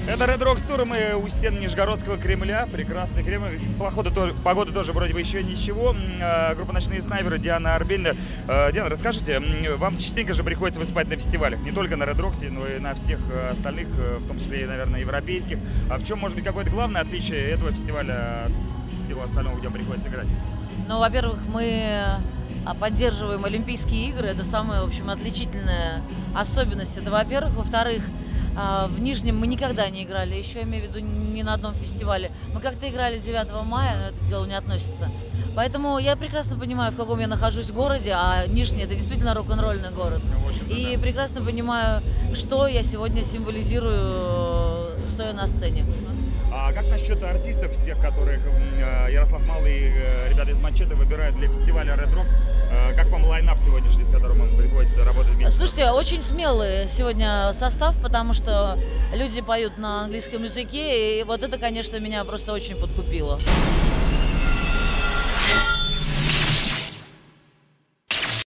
Это Red Rocks Tour, мы у стен Нижегородского Кремля, прекрасный Кремль, погода тоже вроде бы еще ничего. Группа «Ночные снайперы», Диана Арбенина. Диана, расскажите, вам частенько же приходится выступать на фестивалях, не только на Red Rocks, но и на всех остальных, в том числе, наверное, европейских. А в чем может быть какое-то главное отличие этого фестиваля от всего остального, где вам приходится играть? Ну, во-первых, мы поддерживаем Олимпийские игры, это самая, в общем, отличительная особенность. Это, во-первых. Во-вторых, в Нижнем мы никогда не играли, еще я имею в виду ни на одном фестивале. Мы как-то играли 9 мая, но это к делу не относится. Поэтому я прекрасно понимаю, в каком я нахожусь городе, а Нижний — это действительно рок-н-ролльный город. И прекрасно понимаю, что я сегодня символизирую, стоя на сцене. А как насчет артистов всех, которых Ярослав Малый и ребята из Манчеты выбирают для фестиваля Red Rocks? Как вам лайнап сегодняшний, с которым вам приходится работать вместе? Слушайте, очень смелый сегодня состав, потому что люди поют на английском языке, и вот это, конечно, меня просто очень подкупило.